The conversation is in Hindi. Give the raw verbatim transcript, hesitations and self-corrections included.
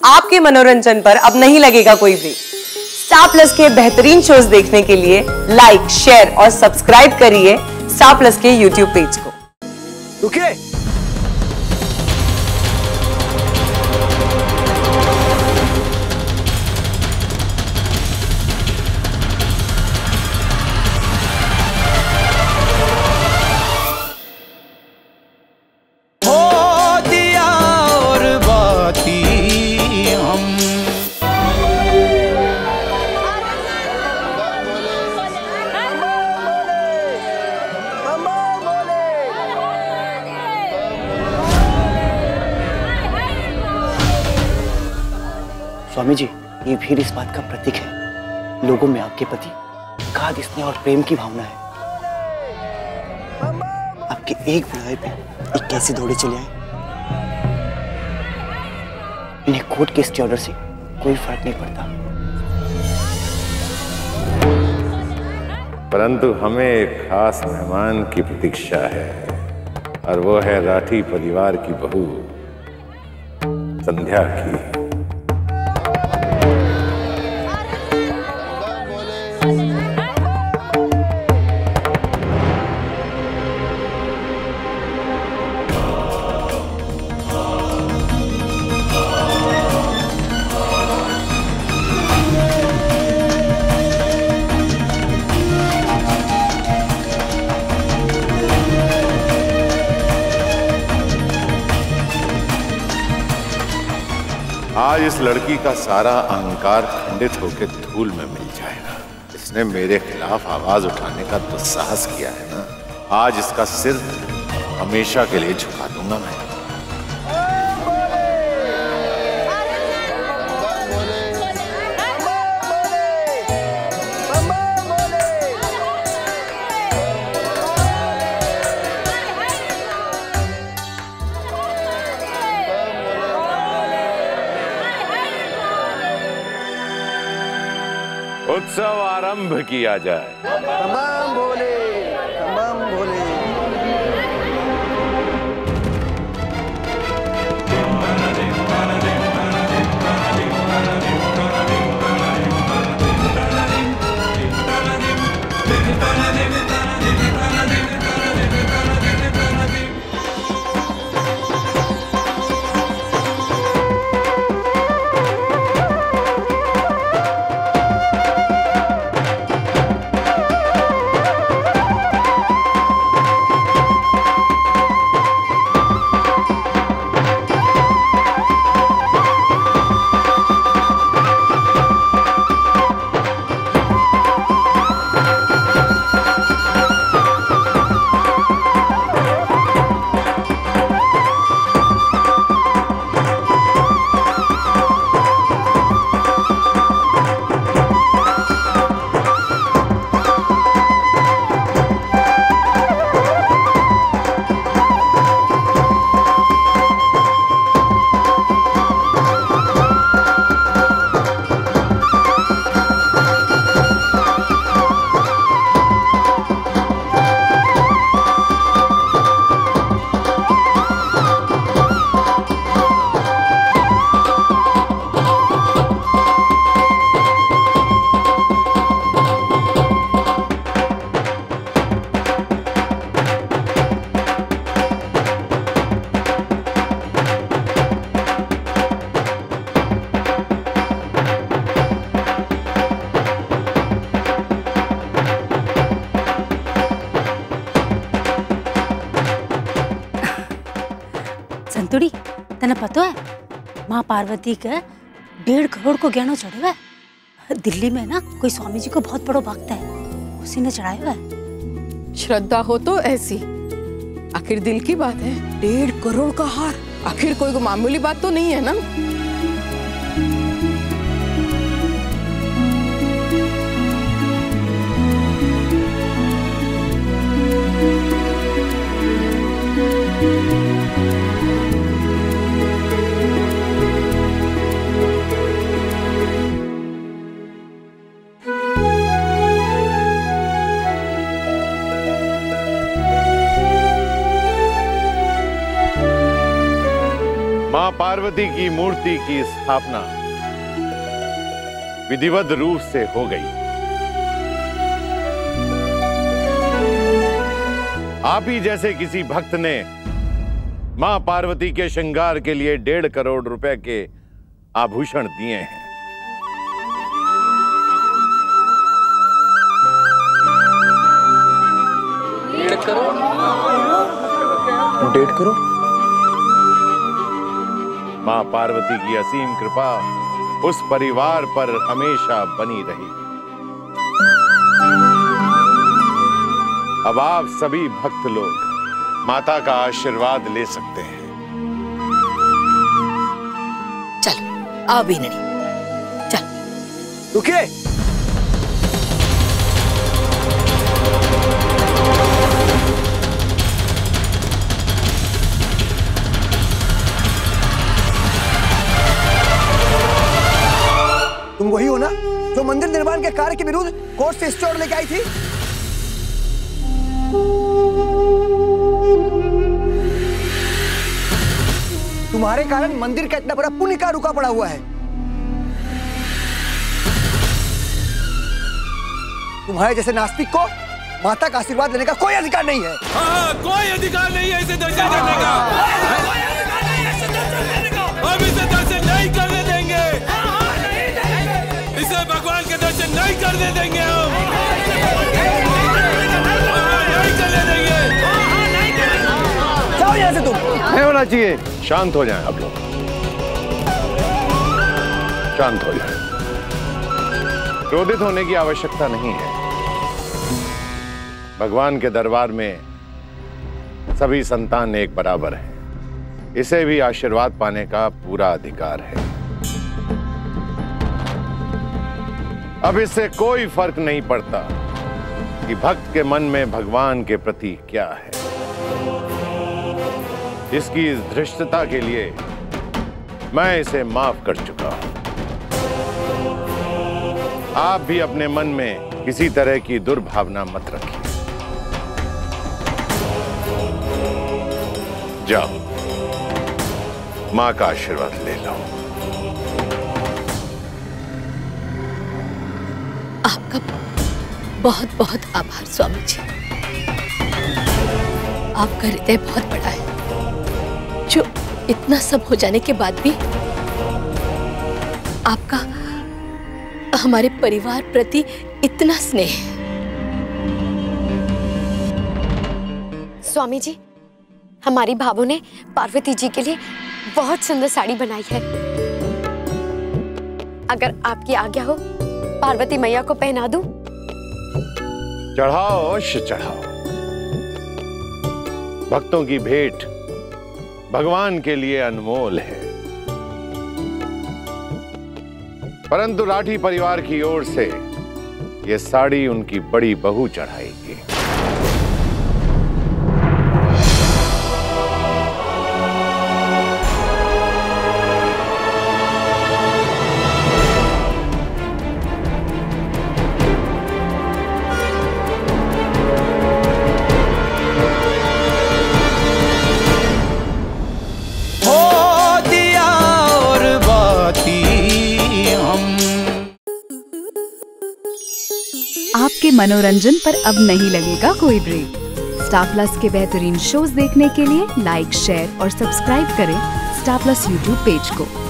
आपके मनोरंजन पर अब नहीं लगेगा कोई ब्रेक। स्टार प्लस के बेहतरीन शोज देखने के लिए लाइक, शेयर और सब्सक्राइब करिए स्टार प्लस के यूट्यूब पेज को। रुकिए। स्वामी जी, ये भीड़ इस बात का प्रतीक है, लोगों में आपके प्रति गाढ़ स्नेह और प्रेम की भावना है। आपके एक बुलावे पे एक कैसे दौड़े चले आए। इन्हें कोर्ट के स्टे ऑर्डर से कोई फर्क नहीं पड़ता, परंतु हमें एक खास मेहमान की प्रतीक्षा है और वो है राठी परिवार की बहू संध्या की। आज इस लड़की का सारा अहंकार खंडित होकर धूल में मिल जाएगा। इसने मेरे खिलाफ आवाज उठाने का दुस्साहस किया है ना, आज इसका सिर हमेशा के लिए झुका दूंगा मैं। उत्सव आरंभ किया जाए। तमाम भोले, तमाम भोले। संतुड़ी, तने पता है माँ पार्वती के डेढ़ करोड़ को गहनों चढ़े हुए। दिल्ली में ना कोई स्वामी जी को बहुत बड़ो भक्त है, उसी ने चढ़ाया हुआ है। श्रद्धा हो तो ऐसी, आखिर दिल की बात है। डेढ़ करोड़ का हार आखिर कोई मामूली बात तो नहीं है ना। मां पार्वती पार्वती की मूर्ति की स्थापना विधिवत रूप से हो गई। आप ही जैसे किसी भक्त ने मां पार्वती के श्रृंगार के लिए डेढ़ करोड़ रुपए के आभूषण दिए हैं। डेढ़ करोड़ डेढ़ करोड़ मां पार्वती की असीम कृपा उस परिवार पर हमेशा बनी रही। अब आप सभी भक्त लोग माता का आशीर्वाद ले सकते हैं। चल आओ बीनड़ी, चल। रुकिए। तुम वही हो ना जो मंदिर निर्माण के कार्य के विरुद्ध कोर्ट से स्टे ऑर्डर लेके आई थी? तुम्हारे कारण मंदिर का इतना बड़ा पुण्य का रुका पड़ा हुआ है। तुम्हारे जैसे नास्तिक को माता का आशीर्वाद लेने का कोई अधिकार नहीं है। हाँ, कोई अधिकार नहीं है इसे दर्शन करने का। हम इसे दर्शन नहीं करने देंगे। इसे भगवान के दर्शन नहीं करने देंगे। हम नहीं करने देंगे। जाओ यहाँ से तुम। नहीं होना चाहिए। शांत हो जाएं आप लोग, शांत हो जाएं। क्रोधित होने की आवश्यकता नहीं है। भगवान के दरबार में सभी संतान एक बराबर हैं। इसे भी आशीर्वाद पाने का पूरा अधिकार है। अब इससे कोई फर्क नहीं पड़ता कि भक्त के मन में भगवान के प्रति क्या है। इसकी इस धृष्टता के लिए मैं इसे माफ कर चुका हूं। आप भी अपने मन में किसी तरह की दुर्भावना मत रखिए। जाओ, मां का आशीर्वाद ले लो। आपका बहुत बहुत आभार स्वामी जी। आपका हृदय बहुत बड़ा है, जो इतना सब हो जाने के बाद भी आपका हमारे परिवार प्रति इतना स्नेह है। स्वामी जी, हमारी भाभो ने पार्वती जी के लिए बहुत सुंदर साड़ी बनाई है। अगर आपकी आज्ञा हो, पार्वती मैया को पहना दूं? चढ़ाओ अवश्य चढ़ाओ। भक्तों की भेंट भगवान के लिए अनमोल है। परंतु राठी परिवार की ओर से यह साड़ी उनकी बड़ी बहू चढ़ाएगी। आपके मनोरंजन पर अब नहीं लगेगा कोई ब्रेक। स्टार प्लस के बेहतरीन शोज देखने के लिए लाइक, शेयर और सब्सक्राइब करें स्टार प्लस यूट्यूब पेज को।